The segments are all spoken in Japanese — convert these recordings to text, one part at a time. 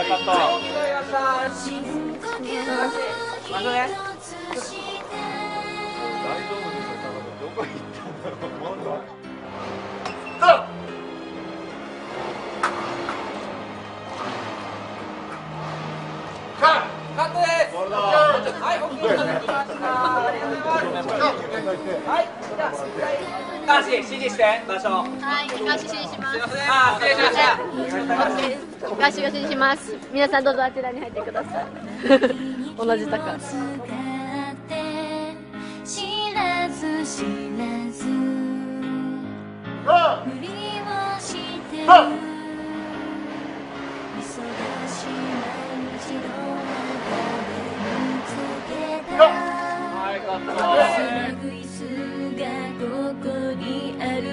はい、カット。どこ行ったんだろう。 カットです。はい、OK になってきました。ありがとうございます。はい、じゃあ、高橋指示して場所。 はい、高橋指示します。 失礼しました。 高橋指示します。皆さんどうぞあちらに入ってください。同じ高橋。知らず知らず振りをしてる忙しい毎日のはい、カット。 椅子がここにある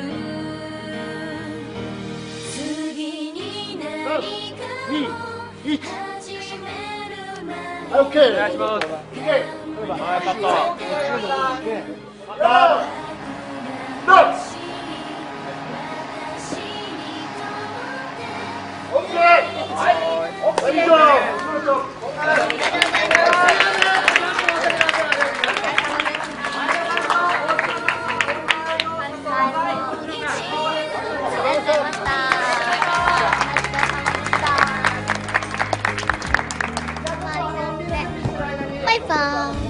次に何かを始める前はい、オッケー。お願いします。はい、カット。 バイバイ。